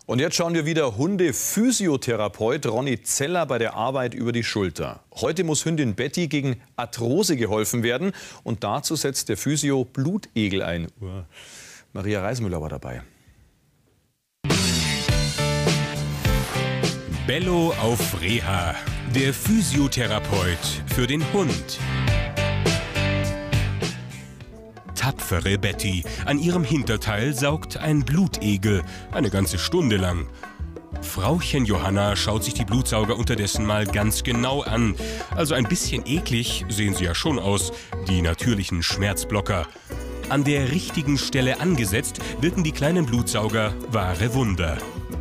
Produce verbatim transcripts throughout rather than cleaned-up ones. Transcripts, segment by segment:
Und jetzt schauen wir wieder Hunde-Physiotherapeut Ronny Zeller bei der Arbeit über die Schulter. Heute muss Hündin Betty gegen Arthrose geholfen werden. Und dazu setzt der Physio Blutegel ein. Maria Reismüller war dabei. Bello auf Reha, der Physiotherapeut für den Hund. Tapfere Betty. An ihrem Hinterteil saugt ein Blutegel, eine ganze Stunde lang. Frauchen Johanna schaut sich die Blutsauger unterdessen mal ganz genau an. Also ein bisschen eklig sehen sie ja schon aus, die natürlichen Schmerzblocker. An der richtigen Stelle angesetzt wirken die kleinen Blutsauger wahre Wunder.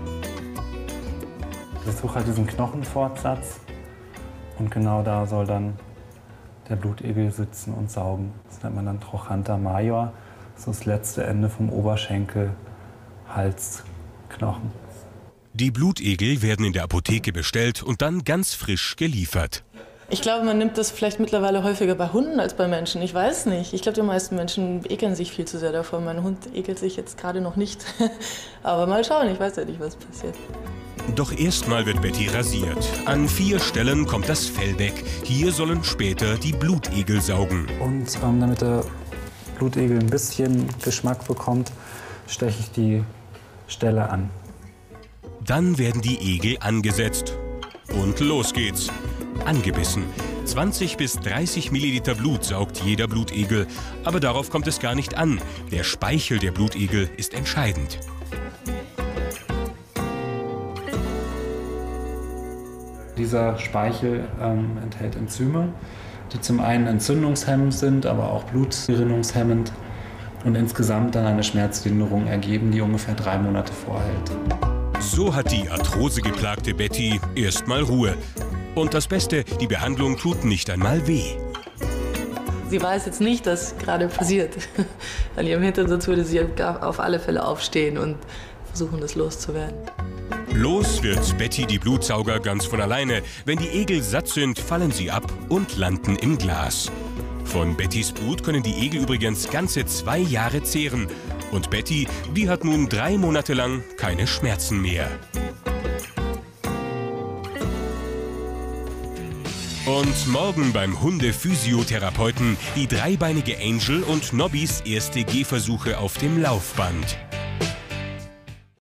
Ich suche halt diesen Knochenfortsatz und genau da soll dann der Blutegel sitzen und saugen. Das nennt man dann Trochanter major. Das ist das letzte Ende vom Oberschenkel, Hals, Knochen. Die Blutegel werden in der Apotheke bestellt und dann ganz frisch geliefert. Ich glaube, man nimmt das vielleicht mittlerweile häufiger bei Hunden als bei Menschen. Ich weiß nicht. Ich glaube, die meisten Menschen ekeln sich viel zu sehr davon. Mein Hund ekelt sich jetzt gerade noch nicht. Aber mal schauen, ich weiß ja nicht, was passiert. Doch erstmal wird Betty rasiert. An vier Stellen kommt das Fell weg. Hier sollen später die Blutegel saugen. Und ähm, damit der Blutegel ein bisschen Geschmack bekommt, steche ich die Stelle an. Dann werden die Egel angesetzt. Und los geht's. Angebissen. zwanzig bis dreißig Milliliter Blut saugt jeder Blutegel. Aber darauf kommt es gar nicht an. Der Speichel der Blutegel ist entscheidend. Dieser Speichel ähm, enthält Enzyme, die zum einen entzündungshemmend sind, aber auch blutgerinnungshemmend und insgesamt dann eine Schmerzlinderung ergeben, die ungefähr drei Monate vorhält. So hat die arthrosegeplagte Betty erstmal Ruhe. Und das Beste, die Behandlung tut nicht einmal weh. Sie weiß jetzt nicht, was gerade passiert. An ihrem Hintersitz würde sie auf alle Fälle aufstehen und versuchen, das loszuwerden. Los wird Betty die Blutsauger ganz von alleine. Wenn die Egel satt sind, fallen sie ab und landen im Glas. Von Bettys Blut können die Egel übrigens ganze zwei Jahre zehren. Und Betty, die hat nun drei Monate lang keine Schmerzen mehr. Und morgen beim Hunde-Physiotherapeuten die dreibeinige Angel und Nobbys erste Gehversuche auf dem Laufband.